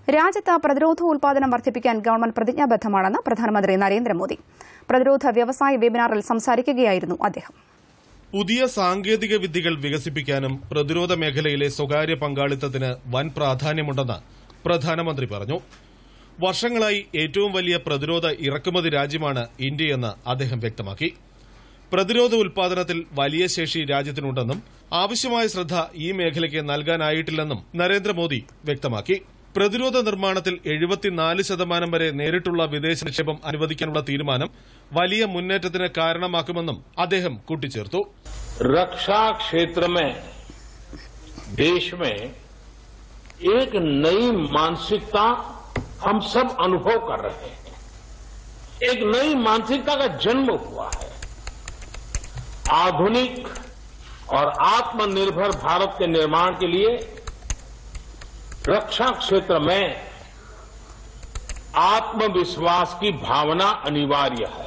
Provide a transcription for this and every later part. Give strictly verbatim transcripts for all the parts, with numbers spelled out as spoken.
രാജ്യത്ത് പ്രതിരോധോൽപാദനം വർദ്ധിപ്പിക്കാൻ ഗവൺമെന്റ് പ്രതിജ്ഞാബദ്ധമാണെന്ന് പ്രധാനമന്ത്രി നരേന്ദ്രമോദി. പ്രതിരോധ വ്യവസായ വെബിനാറിൽ സംസാരിക്കുകയായിരുന്നു അദ്ദേഹം. പുതിയ സാങ്കേതിക വിദ്യകൾ വികസിപ്പിക്കാനും പ്രതിരോധ മേഖലയിലെ സ്വകാര്യ പങ്കാളിത്തത്തിന് വൻ പ്രാധാന്യമുണ്ടെന്ന് പ്രധാനമന്ത്രി പറഞ്ഞു. വർഷങ്ങളായി ഏറ്റവും വലിയ പ്രതിരോധ ഇറക്കുമതി രാജ്യമാണ് ഇന്ത്യയെന്ന് അദ്ദേഹം വ്യക്തമാക്കി. പ്രതിരോധ ഉൽപാദനത്തിൽ വലിയ ശേഷി രാജ്യത്തിനുണ്ടെന്നും ആവശ്യമായ ശ്രദ്ധ ഈ മേഖലയ്ക്ക് നൽകാനായിട്ടില്ലെന്നും നരേന്ദ്രമോദി വ്യക്തമാക്കി. പ്രതിരോധ നിർമ്മാണത്തിൽ എഴുപത്തിനാല് ശതമാനം വരെ നേരിട്ടുള്ള വിദേശ നിക്ഷേപം അനുവദിക്കാനുള്ള തീരുമാനം വലിയ മുന്നേറ്റത്തിന് കാരണമാക്കുമെന്നും അദ്ദേഹം കൂട്ടിച്ചേർത്തു. रक्षा क्षेत्र में देश में एक नई मानसिकता हम सब अनुभव कर रहे हैं. एक नई मानसिकता का जन्म हुआ है. आधुनिक और आत्मनिर्भर भारत के निर्माण के लिए रक्षा क्षेत्र में आत्मविश्वास की भावना अनिवार्य है.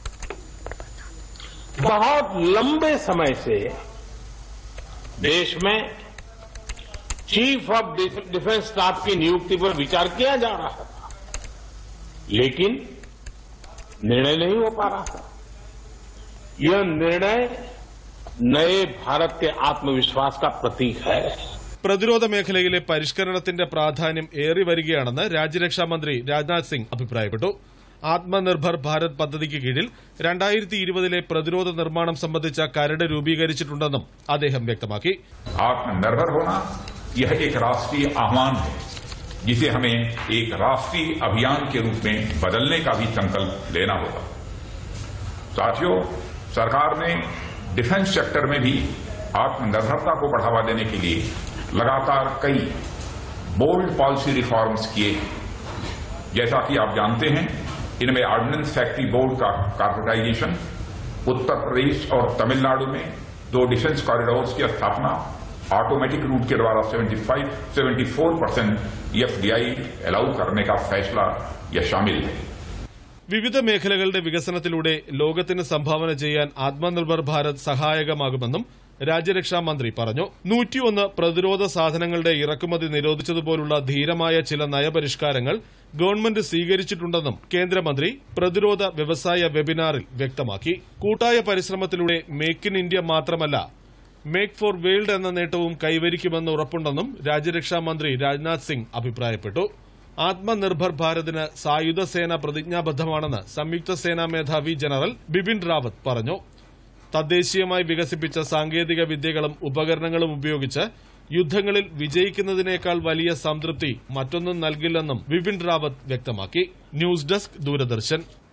बहुत लंबे समय से देश में चीफ ऑफ डिफेंस स्टाफ की नियुक्ति पर विचार किया जा रहा था, लेकिन निर्णय नहीं हो पा रहा था. यह निर्णय नए भारत के आत्मविश्वास का प्रतीक है. പ്രതിരോധ മേഖലയിലെ പരിഷ്കരണത്തിന്റെ പ്രാധാന്യം ഏറി വരികയാണെന്ന് രാജ്യരക്ഷാമന്ത്രി രാജ്നാഥ് സിംഗ് അഭിപ്രായപ്പെട്ടു. ആത്മനിർഭർ ഭാരത് പദ്ധതിക്ക് കീഴിൽ രണ്ടായിരത്തി ഇരുപതിലെ പ്രതിരോധ നിർമ്മാണം സംബന്ധിച്ച കരട് രൂപീകരിച്ചിട്ടുണ്ടെന്നും അദ്ദേഹം വ്യക്തമാക്കി. आत्मनिर्भर होना यह एक राष्ट्रीय आह्वान है, जिसे हमें एक राष्ट्रीय अभियान के रूप में बदलने का भी संकल्प लेना होगा. साथियों, सरकार ने डिफेंस सेक्टर में भी आत्मनिर्भरता को बढ़ावा देने के लिए लगातार कई बोल्ड पॉलिसी रिफॉर्म्स किए. जैसा कि आप जानते हैं, इनमें ऑर्डिनेंस फैक्ट्री बोर्ड का कारपोरेटाइजेशन, उत्तर प्रदेश और तमिलनाडु में दो डिफेंस कॉरिडोर्स की स्थापना, ऑटोमेटिक रूट के द्वारा चौहत्तर परसेंट एफडीआई अलाउ करने का फैसला यह शामिल है. വിവിധ മേഖലകളുടെ വികസനത്തിലൂടെ ലോകത്തിന് സംഭാവന ചെയ്യാൻ ആത്മനിർഭർ ഭാരത് സഹായകമാകുമെന്നും രാജ്യരക്ഷാമന്ത്രി പറഞ്ഞു. നൂറ്റിയൊന്ന് പ്രതിരോധ സാധനങ്ങളുടെ ഇറക്കുമതി നിരോധിച്ചതുപോലുള്ള ധീരമായ ചില നയപരിഷ്കാരങ്ങൾ ഗവൺമെന്റ് സ്വീകരിച്ചിട്ടുണ്ടെന്നും കേന്ദ്രമന്ത്രി പ്രതിരോധ വ്യവസായ വെബിനാറിൽ വ്യക്തമാക്കി. കൂട്ടായ പരിശ്രമത്തിലൂടെ മേക്ക് ഇൻ ഇന്ത്യ മാത്രമല്ല, മേക്ക് ഫോർ വേൾഡ് എന്ന നേട്ടവും കൈവരിക്കുമെന്ന് ഉറപ്പുണ്ടെന്നും രാജ്യരക്ഷാമന്ത്രി രാജ്നാഥ് സിംഗ് അഭിപ്രായപ്പെട്ടു. ആത്മനിർഭർ ഭാരതിന് സായുധ സേന പ്രതിജ്ഞാബദ്ധമാണെന്ന് സംയുക്ത സേനാ മേധാവി ജനറൽ ബിപിൻ റാവത്ത് പറഞ്ഞു. തദ്ദേശീയമായി വികസിപ്പിച്ച സാങ്കേതിക വിദ്യകളും ഉപകരണങ്ങളും ഉപയോഗിച്ച് യുദ്ധങ്ങളിൽ വിജയിക്കുന്നതിനേക്കാൾ വലിയ സംതൃപ്തി മറ്റൊന്നും നൽകില്ലെന്നും ബിപിൻ റാവത്ത് വ്യക്തമാക്കി. News desk, Doordarshan.